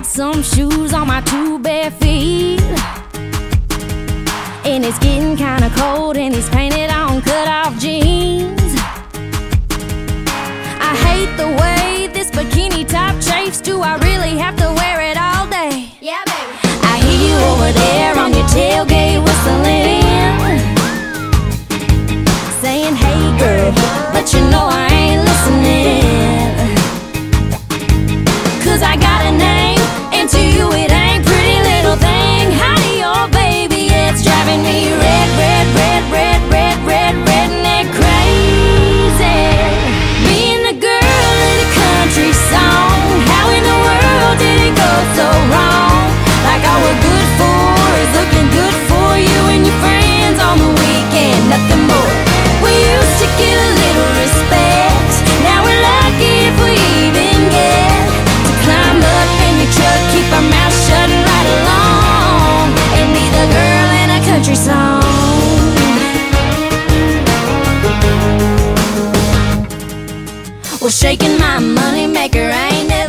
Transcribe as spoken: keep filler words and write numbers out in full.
got some shoes on my two bare feet, and it's getting kinda cold in these painted on cut-off jeans. I hate the way this bikini top chafes. Do I really have to wear it all day? Yeah, baby. I hear you over there on your tailgate whistling, saying, hey girl, but you know I ain't listening. Cause I got a name, and to you it ain't pretty little thing. Howdy, oh baby, it's driving me red, red, red, red, red, red, redneck crazy. Being the girl in a country song, how in the world did it go so wrong? Like all we're good for is looking good for you and your friends on the weekend, nothing more. We used to get a little respect, now we're lucky if we even get to climb up in your truck, keep our mouths shut and ride along, and be the girl in a country song. Well, shaking my money maker ain't never